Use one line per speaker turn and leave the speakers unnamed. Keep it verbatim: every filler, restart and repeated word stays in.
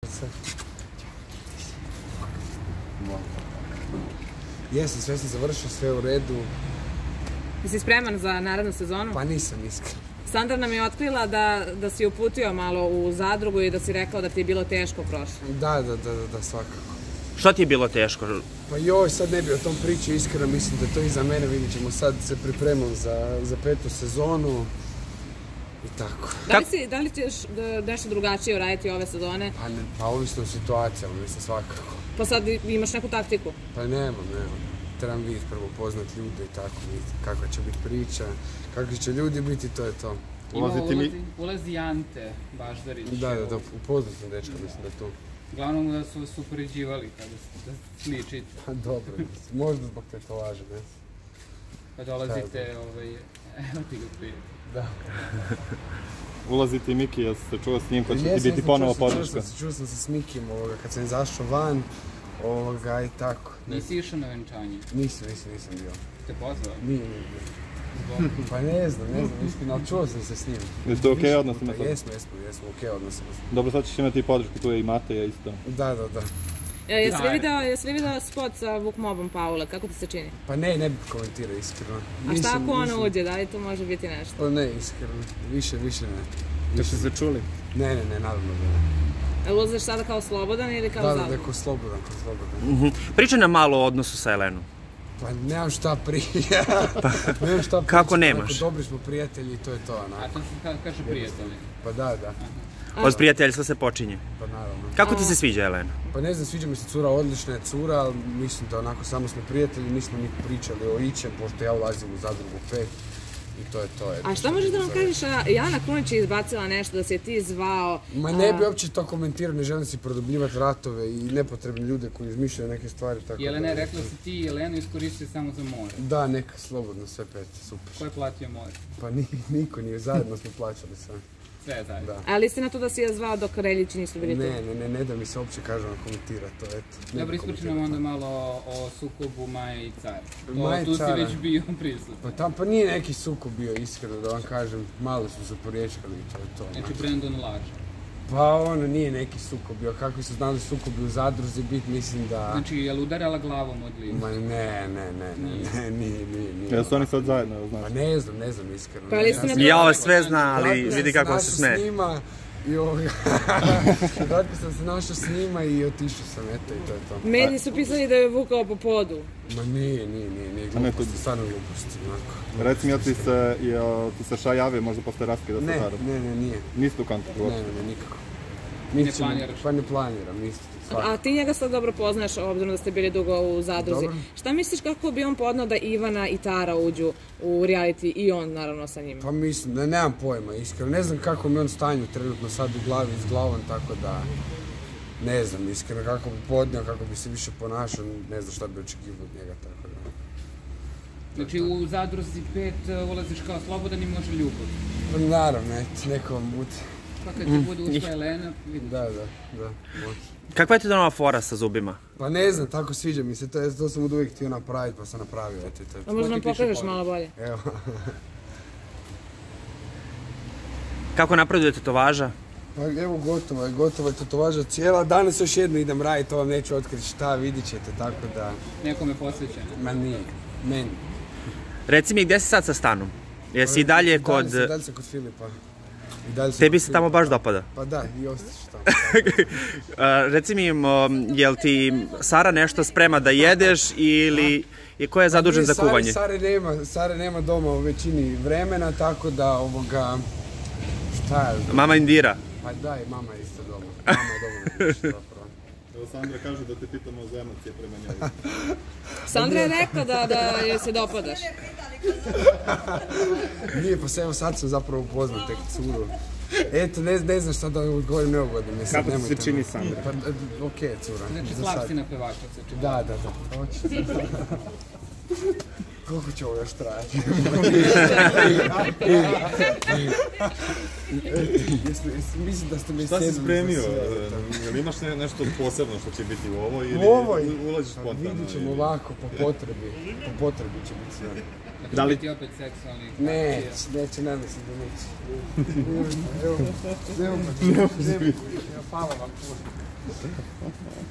Jesam, sve sam završio, sve u redu.
Jesi spreman za narednu sezonu?
Pa nisam iskreno.
Sandra nam je otkrila da, da si uputio malo u zadrugu i da si rekao da ti je bilo teško prošlo.
Da, da, da, da, svakako.
Šta ti je bilo teško?
Pa joj, sad ne bi o tom pričao, iskreno mislim da to iza mene, vidit ćemo, sad se pripremam za, za petu sezonu i tako.
Da li, si, da li ćeš nešto drugačije uraditi ove sezone?
Pa, ne, pa ovisno o situacijama, mislim svakako.
Pa sad imaš neku taktiku?
Pa nemam, nemam. Trebam vidjeti prvo poznat ljude i tako, vidjeti kakva će biti priča, kakvi će ljudi biti, to je to.
Ima ulazi, ulazi Ante Baždarić.
Da, da, da, upoznat sam dečka, mislim da je to.
Glavnom da su vas upoređivali kada da sličite.
Pa dobro, možda zbog tetovaže, ne?
Pa dolazite, ovaj, evo ti ga prije.
Da.
Ulazi ti Miki, jesi se čuo s njim, ko će ti biti ponovo podrška?
Čuo sam se s Mikim kad sam izašao van, ovoga i tako.
Nisi išao na venčanje?
Nisam, nisam, nisam bio.
Te pozvao?
Nije, nije bio. Pa ne znam, ne znam, iskreno, ali čuo sam se s njim.
Jeste okej odnosno?
Jesmo, jesmo, jesmo, okej odnosno.
Dobro, sad ćeš imati i podršku, tu je i Mateja isto.
Da, da, da.
Jesi li video, jesi li video spot sa Vukmobom Paula, kako ti se čini?
Pa ne, ne bih komentirao iskreno.
A šta ako ona uđe, da li to može biti nešto?
Pa ne, iskreno, više, više ne.
Da ste se čuli?
Ne, ne, ne, naravno da ne.
Jel ulaziš sada kao slobodan ili kao zadruga?
Da, da, kao slobodan, kao slobodan.
Priča nam malo o odnosu sa Elenom.
Pa nemam šta pričati. Nemam šta pričati.
Kako nemaš?
Dobri smo prijatelji i to je to, onako.
A to se kaže prijatelji?
Pa da, da.
Od prijateljstva se počinje.
Pa naravno.
Kako ti se sviđa Elena?
Pa ne znam, sviđa mi se cura, odlična je cura, ali mislim da onako samo smo prijatelji, nismo ni pričali o ičem, pošto ja ulazim u zadrugu pet i to je to.
A šta možeš da nam kažeš, Jana Krunić je izbacila nešto da si je ti zvao?
Ma ne bi uopće to komentirao, ne želim si produbljivati ratove i nepotrebne ljude koji izmišljaju neke stvari.
Jelena je rekla si ti Jelenu iskoristio samo za more.
Da, neka, slobodno, sve pet, super.
Ko je platio more?
Pa niko nije, zajedno smo plaćali sve.
Sve zajedno.
Ali istina to da si je zvao dok Reljići nisu bili tu?
Ne, ne, ne, ne da mi se uopće kažem komentira to, eto.
Dobro, ispričaj nam onda malo o sukobu Maje i Cara. Tu si već bio prisutan.
Pa tam, pa nije neki sukob bio, iskreno da vam kažem, malo su se porječkali i to je to.
Znači Brandon laže.
Pa ono, nije neki sukob bio, kakvi su znali sukobi u zadruzi bit, mislim da...
Znači, je li udarala glavom od Lina?
Ma ne, ne, ne, ne, nije, nije, nije.
Jesu oni sad zajedno, znaš?
Pa ne znam, ne znam, iskreno.
Ja ovo sve zna, ali vidi kako se sme.
I ovoga, kratko sam se našao s njima i otišao sam, eto i to je to.
Mediji su pisali da je vukao po podu.
Ma nije, nije, nije, nije gluposti, stvarno gluposti, onako.
Recimo, jel ti se Ša javio možda posle raskida sa Zarom?
Ne, ne, nije.
Niste u kontaktu uopće?
Ne, ne, nikako.
Ne planiraš?
Pa ne planiram, isto.
A ti njega sad dobro poznaš, obzirom da ste bili dugo u zadruzi. Šta misliš kako bi on podnao da Ivana i Tara uđu u reality i on naravno sa njima?
Pa mislim, da nemam pojma, iskreno. Ne znam kako mi on stanju trenutno sad u glavi s glavom, tako da ne znam iskreno kako bi podnio, kako bi se više ponašao, ne znam šta bi očekivao od njega, tako da.
Znači u zadruzi pet ulaziš kao slobodan i može ljubav?
Pa naravno, eto, neko vam bude.
Pa kad ti bude ušla Elena, vidiš.
Da, da, da, može.
Kakva je ti nova fora sa zubima?
Pa ne znam, tako sviđa mi se, to sam od uvijek htio napraviti pa sam napravio, eto i to.
A možda nam pokažeš malo bolje?
Evo.
Kako napreduje tetovaža?
Pa evo gotovo je, gotovo je tetovaža cijela. Danas još jedno idem raditi, to vam neću otkriti šta, vidit ćete, tako da...
Nekome posvećeno?
Ma nije, meni.
Reci mi, gdje si sad sa stanom? Jesi i dalje kod...
I dalje sam kod Filipa.
Tebi se tamo baš dopada?
Pa da, i ostaću tamo.
Reci mi, jel ti Sara nešto sprema da jedeš ili ko je zadužen za kuvanje?
Sare nema doma u većini vremena, tako da ovoga... Šta je?
Mama Indira?
Pa da, i mama je isto doma. Mama je doma više zapravo.
Evo Sandra kaže da te pitamo za emocije prema njoj.
Sandra je rekla da joj se dopadaš.
Nije, pa evo sad sam zapravo upoznao tek curu. Eto, ne znam šta da odgovorim neugodno.
Kako ti se čini Sandra?
Pa okej, cura.
Znači slab si na pevača se čini.
Da, da, da. Koliko će ovo još trajati? Mislim da ste mi
Šta si
sedmili
spremio?
za sve.
Jel imaš nešto posebno što će biti u ovoj ili
U ovoj?
ulaziš spontano?
Vidit ćemo ovako, po potrebi. Po potrebi će biti sve.
Da li ti opet seksualni?
Neće, neće, ne mislim da neće. Evo, evo, evo, evo, hvala vam puno.